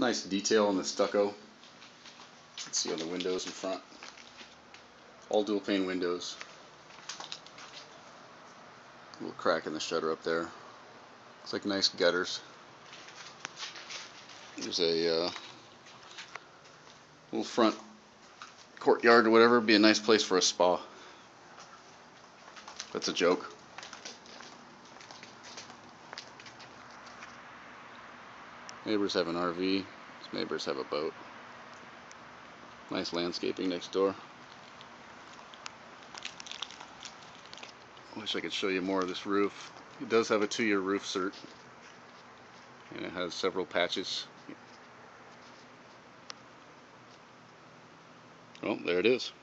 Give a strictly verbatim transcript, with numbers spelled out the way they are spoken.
Nice detail on the stucco. Let's see on the windows in front. All dual pane windows. A little crack in the shutter up there. Looks like nice gutters. There's a uh, little front courtyard or whatever. Be a nice place for a spa. That's a joke. Neighbors have an R V. His neighbors have a boat. Nice landscaping next door. I wish I could show you more of this roof. It does have a two-year roof cert, and it has several patches. Well, there it is.